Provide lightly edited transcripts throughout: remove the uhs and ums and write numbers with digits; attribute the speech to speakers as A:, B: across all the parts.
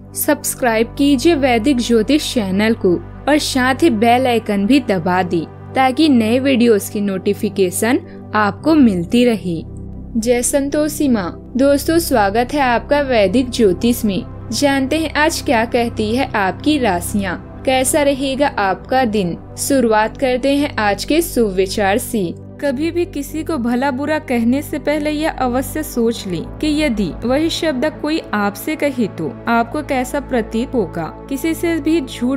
A: Subscribe कीजिए वैदिक ज्योतिष चैनल को और साथ ही बेल आइकन भी दबा दी ताकि नए वीडियोस की नोटिफिकेशन आपको मिलती रहे। जय संतोषी माँ। दोस्तों, स्वागत है आपका वैदिक ज्योतिष में। जानते हैं आज क्या कहती है आपकी राशियाँ, कैसा रहेगा आपका दिन। शुरुआत करते हैं आज के शुभ विचार से। कभी भी किसी को भला बुरा कहने से पहले यह अवश्य सोच लें कि यदि वही शब्द कोई आपसे कहे तो आपको कैसा प्रतीत होगा। किसी से भी झूठ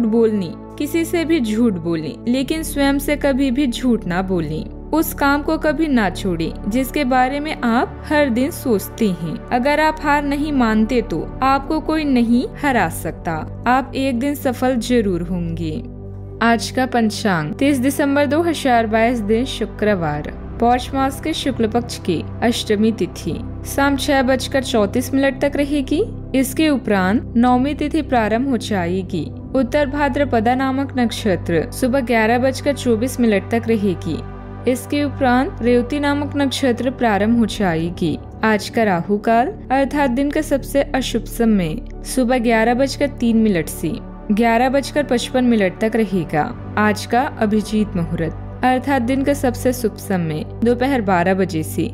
A: बोलें, लेकिन स्वयं से कभी भी झूठ ना बोलें। उस काम को कभी ना छोड़ें जिसके बारे में आप हर दिन सोचते हैं। अगर आप हार नहीं मानते तो आपको कोई नहीं हरा सकता। आप एक दिन सफल जरूर होंगे। आज का पंचांग 30 दिसंबर 2022 दिन शुक्रवार, पौष मास के शुक्ल पक्ष की अष्टमी तिथि शाम 6:34 तक रहेगी। इसके उपरांत नवमी तिथि प्रारंभ हो जाएगी। उत्तर भाद्रपदा नामक नक्षत्र सुबह 11:24 तक रहेगी। इसके उपरांत रेवती नामक नक्षत्र प्रारंभ हो जाएगी। आज का राहु काल अर्थात दिन का सबसे अशुभ समय सुबह 11:03 से 11:55 तक रहेगा। आज का अभिजीत मुहूर्त अर्थात दिन का सबसे शुभ समय दोपहर 12 बजे से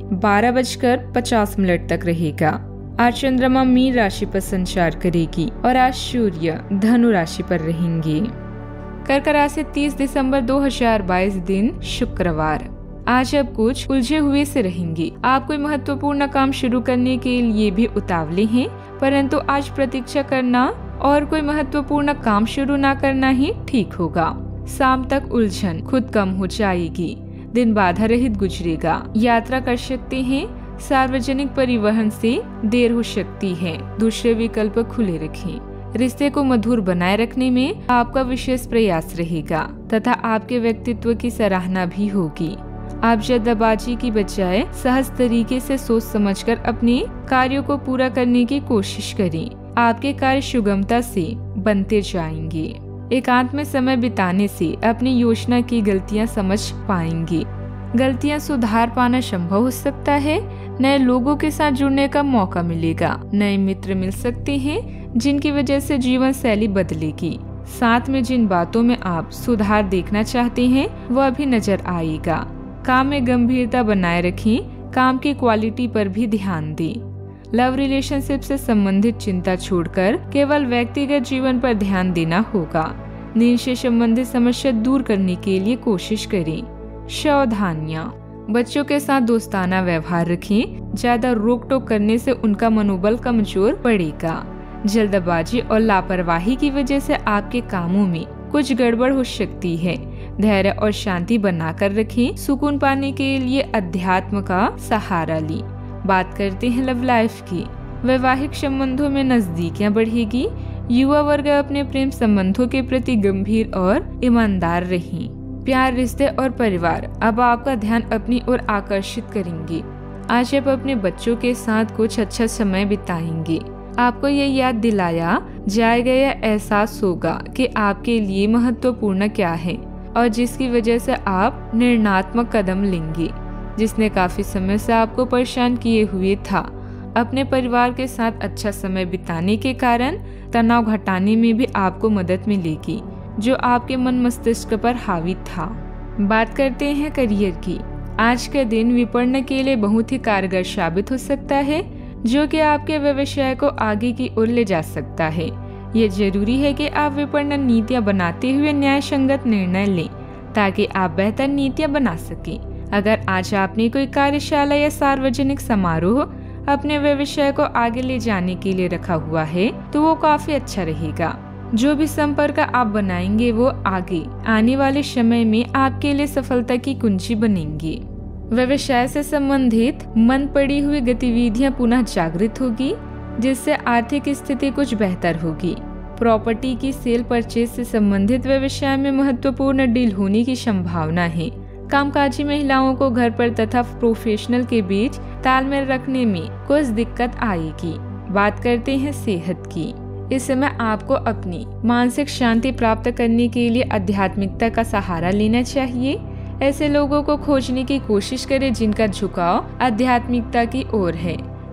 A: 12:50 तक रहेगा। आज चंद्रमा मीन राशि पर संचार करेगी और आज सूर्य धनु राशि पर रहेंगे। कर्क राशि 30 दिसंबर 2022 दिन शुक्रवार। आज आप कुछ उलझे हुए से रहेंगे। आप कोई महत्वपूर्ण काम शुरू करने के लिए भी उतावले हैं, परंतु आज प्रतीक्षा करना और कोई महत्वपूर्ण काम शुरू न करना ही ठीक होगा। शाम तक उलझन खुद कम हो जाएगी। दिन बाधा रहित गुजरेगा। यात्रा कर सकते हैं। सार्वजनिक परिवहन से देर हो सकती है। दूसरे विकल्प खुले रखें। रिश्ते को मधुर बनाए रखने में आपका विशेष प्रयास रहेगा तथा आपके व्यक्तित्व की सराहना भी होगी। आप जल्दबाजी की बजाय सहज तरीके से सोच समझकर अपने कार्यों को पूरा करने की कोशिश करें। आपके कार्य सुगमता से बनते जाएंगे। एकांत में समय बिताने से अपनी योजना की गलतियां समझ पाएंगे। गलतियां सुधार पाना संभव हो सकता है। नए लोगों के साथ जुड़ने का मौका मिलेगा। नए मित्र मिल सकते हैं जिनकी वजह से जीवन शैली बदलेगी। साथ में जिन बातों में आप सुधार देखना चाहते हैं वह भी नजर आएगा। काम में गंभीरता बनाए रखें। काम की क्वालिटी पर भी ध्यान दें। लव रिलेशनशिप से संबंधित चिंता छोड़कर केवल व्यक्तिगत जीवन पर ध्यान देना होगा। नींद से संबंधित समस्या दूर करने के लिए कोशिश करें। सावधानियां, बच्चों के साथ दोस्ताना व्यवहार रखें। ज्यादा रोक टोक करने से उनका मनोबल कमजोर पड़ेगा। जल्दबाजी और लापरवाही की वजह से आपके कामों में कुछ गड़बड़ हो सकती है। धैर्य और शांति बनाकर रखें। सुकून पाने के लिए अध्यात्म का सहारा लें। बात करते हैं लव लाइफ की। वैवाहिक संबंधों में नजदीकियां बढ़ेगी। युवा वर्ग अपने प्रेम संबंधों के प्रति गंभीर और ईमानदार रहें। प्यार, रिश्ते और परिवार अब आपका ध्यान अपनी ओर आकर्षित करेंगे। आज आप अपने बच्चों के साथ कुछ अच्छा समय बिताएंगे। आपको ये याद दिलाया जाएगा या एहसास होगा कि आपके लिए महत्वपूर्ण क्या है और जिसकी वजह से आप निर्णयात्मक कदम लेंगे। जिसने काफी समय से आपको परेशान किए हुए था। अपने परिवार के साथ अच्छा समय बिताने के कारण तनाव घटाने में भी आपको मदद मिलेगी जो आपके मन मस्तिष्क पर हावी था। बात करते हैं करियर की। आज का दिन विपणन के लिए बहुत ही कारगर साबित हो सकता है जो कि आपके व्यवसाय को आगे की ओर ले जा सकता है। ये जरूरी है कि आप विपणन नीतियां बनाते हुए न्याय संगत निर्णय लें ताकि आप बेहतर नीतियां बना सकें। अगर आज आपने कोई कार्यशाला या सार्वजनिक समारोह अपने व्यवसाय को आगे ले जाने के लिए रखा हुआ है तो वो काफी अच्छा रहेगा। जो भी संपर्क आप बनाएंगे वो आगे आने वाले समय में आपके लिए सफलता की कुंजी बनेंगी। व्यवसाय से संबंधित मन पड़ी हुई गतिविधियां पुनः जागृत होगी जिससे आर्थिक स्थिति कुछ बेहतर होगी। प्रॉपर्टी की सेल परचेज से संबंधित व्यवसाय में महत्वपूर्ण डील होने की संभावना है। कामकाजी महिलाओं को घर पर तथा प्रोफेशनल के बीच तालमेल रखने में कुछ दिक्कत आएगी। बात करते हैं सेहत की। इस समय आपको अपनी मानसिक शांति प्राप्त करने के लिए आध्यात्मिकता का सहारा लेना चाहिए। ऐसे लोगों को खोजने की कोशिश करें जिनका झुकाव आध्यात्मिकता की ओर है।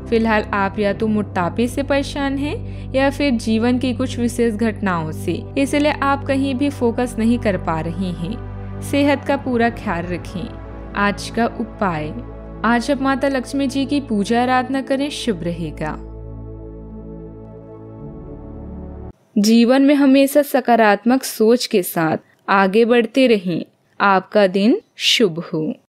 A: फिलहाल आप या तो मोटापे से परेशान हैं या फिर जीवन की कुछ विशेष घटनाओं से, इसलिए आप कहीं भी फोकस नहीं कर पा रही हैं। सेहत का पूरा ख्याल रखें। आज का उपाय, आज आप माता लक्ष्मी जी की पूजा आराधना करें, शुभ रहेगा। जीवन में हमेशा सकारात्मक सोच के साथ आगे बढ़ते रहें। आपका दिन शुभ हो।